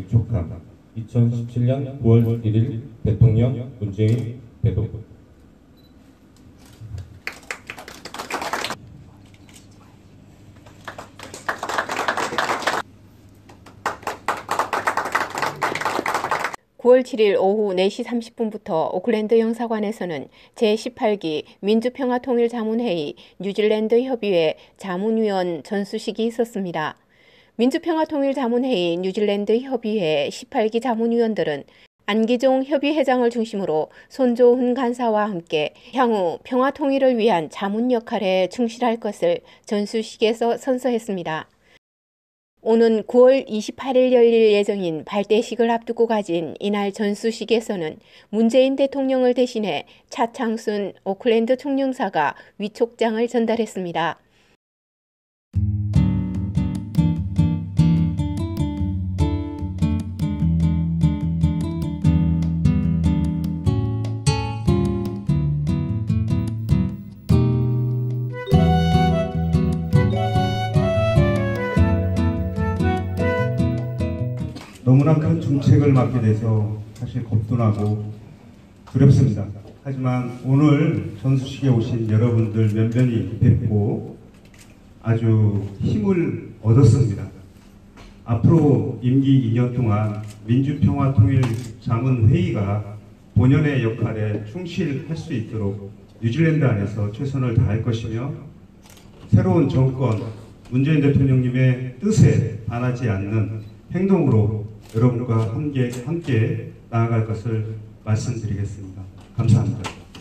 위촉함. 2017년 9월 1일 대통령 문재인 배도. (9월 7일) 오후 4시 30분부터 오클랜드 영사관에서는 제18기 민주평화통일자문회의 뉴질랜드 협의회 자문위원 전수식이 있었습니다. 민주평화통일자문회의 뉴질랜드 협의회 18기 자문위원들은 안기종 협의회장을 중심으로 손조훈 간사와 함께 향후 평화통일을 위한 자문 역할에 충실할 것을 전수식에서 선서했습니다. 오는 9월 28일 열릴 예정인 발대식을 앞두고 가진 이날 전수식에서는 문재인 대통령을 대신해 차창순 오클랜드 총영사가 위촉장을 전달했습니다. 너무나 큰 중책을 맡게 돼서 사실 겁도 나고 두렵습니다. 하지만 오늘 전수식에 오신 여러분들 면면이 뵙고 아주 힘을 얻었습니다. 앞으로 임기 2년 동안 민주평화통일자문회의가 본연의 역할에 충실할 수 있도록 뉴질랜드 안에서 최선을 다할 것이며 새로운 정권, 문재인 대통령님의 뜻에 반하지 않는 행동으로 여러분과 함께 나아갈 것을 말씀드리겠습니다. 감사합니다.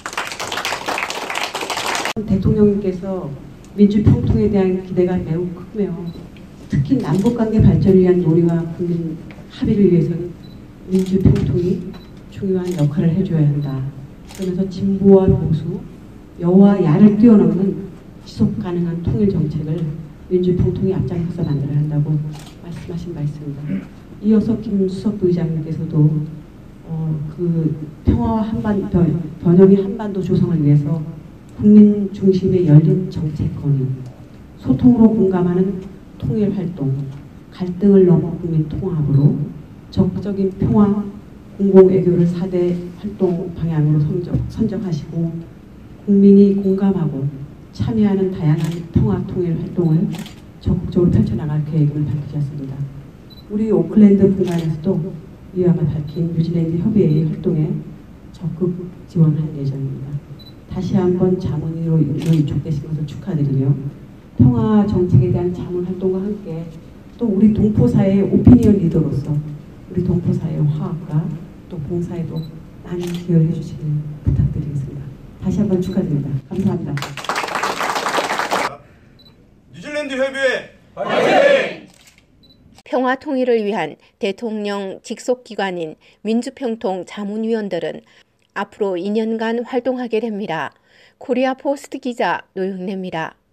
대통령님께서 민주평통에 대한 기대가 매우 크고요. 특히 남북관계 발전을 위한 논의와 국민 합의를 위해서는 민주평통이 중요한 역할을 해줘야 한다. 그러면서 진보와 보수, 여와 야를 뛰어넘는 지속 가능한 통일 정책을 민주평통이 앞장서서 만들어야 한다고 말씀하신 바 있습니다. 이어서 김수석 부의장님께서도 그 평화와 번영의 한반도 조성을 위해서 국민 중심의 열린 정책 건의, 소통으로 공감하는 통일 활동, 갈등을 넘어 국민 통합으로 적극적인 평화 공공외교를 4대 활동 방향으로 선정하시고 국민이 공감하고 참여하는 다양한 평화 통일 활동을 적극적으로 펼쳐나갈 계획을 밝히셨습니다. 우리 오클랜드 분관에서도 이와 같이 밝힌 뉴질랜드 협의회의 활동에 적극 지원할 예정입니다. 다시 한번 자문위로 위촉되신 것을 축하드리며 평화 정책에 대한 자문 활동과 함께 또 우리 동포사회의 오피니언 리더로서 우리 동포사회의 화합과 또 봉사에도 많은 기여를 해주시길 부탁드리겠습니다. 다시 한번 축하드립니다. 감사합니다. 뉴질랜드 협의회 화이팅! 평화 통일을 위한 대통령 직속기관인 민주평통 자문위원들은 앞으로 2년간 활동하게 됩니다. 코리아 포스트 기자 노영래입니다.